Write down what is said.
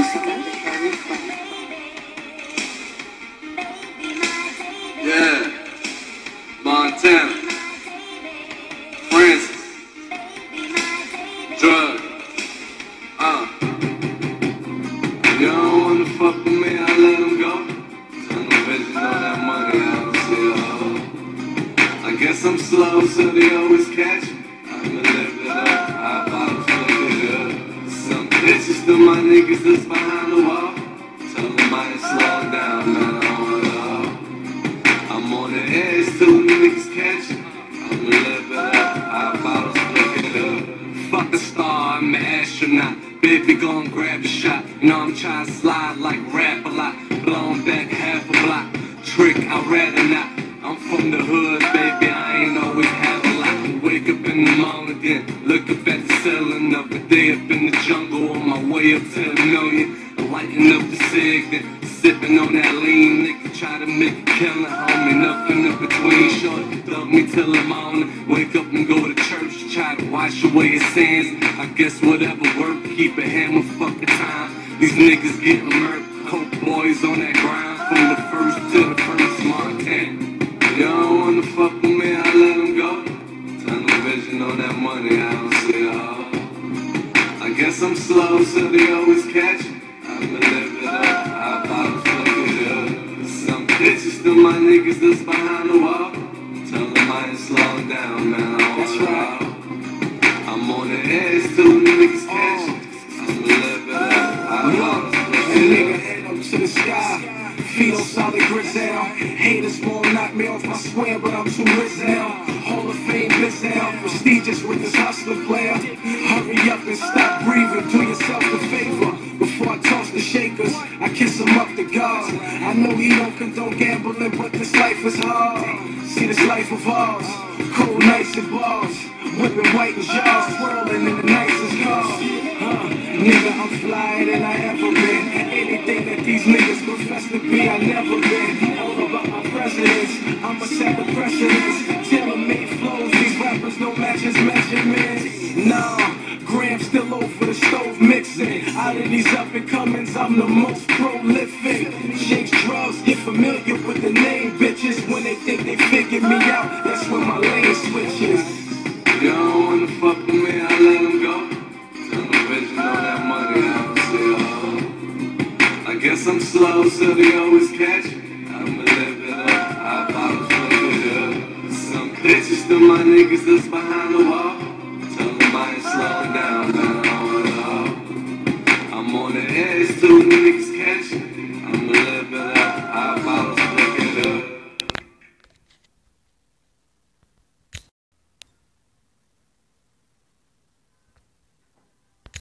Yeah, Montana, Francis, Drug, You don't wanna fuck with me, I let him go. Tell no vision on that money, I don't see a hoe. I guess I'm slow, so they always catch me. I'ma live it up, I bottles live it up. Some bitches to my niggas that's behind the wall. Tell them I ain't slowing down, man, I want it all. I'm on the edge till the niggas catch me. I'ma live it up, I bottles live it up. Fuck a star, I'm an astronaut. Baby, gon' grab a shot. You know I'm trying to slide like rap a lot. Blowing back half a block. Trick, I'd rather not. I'm from the hood, baby, I ain't always had a lot. Wake up in the morning, then look up at the ceiling of a day up in the jungle. On my way up to a million. Lighting up the cig, then sipping on that lean. Nigga try to make a killing, homie. Nothing in between. Short, thug me till I'm on it. Wake up and go to church. Try to wash away his sins. I guess whatever work, keep a hammer, fuck the time. These niggas getting murked. Coke boys on that grind. From the first to the first, Montana. You don't wanna fuck with me, I let him go. Tunnel vision on that money, I don't see a hoe. I guess I'm slow, so they always catch me. I'ma live it up, I bottles live it up. Some bitches to my niggas that's behind the wall. Tell them I ain't slowing down, man, I want it all. I'm on the edge till the niggas catch me. I'ma live it up, I bottles live it up. Head up to the sky. Feet on solid grits now. Haters won't knock me off my square, but I'm too rich now. Hall of Fame bliss now. Prestigious with this hustler player. Hurry up and stop breathing. Do yourself a favor. Before I toss the shakers, I kiss him up to God. I know he don't condone gambling, but this life is hard. See this life of ours. Cold nights and bars. Whipping white and jars. Swirling in the nicest cars. Nigga, I'm flyer than I ever been. Anything that these niggas profess to be, I never been. All about my presidents, I'ma set the precedents. Tailor-made flows, these rappers don't match his measurements. Nah, Graham still over the stove mixing. Out of these up and comings, I'm the most prolific. Shakes drugs, get familiar with the name, bitches. When they think they figured me out, that's when my lane switches. You don't wanna fuck with me, I let him go. Vision on that money, I don't see a hoe. I guess I'm slow, so they always catch me. I'ma live it up, I bottles live it up. Some bitches to my niggas that's behind the wall. Tell them I ain't slowing down, man, I want it all. I'm on the edge till the niggas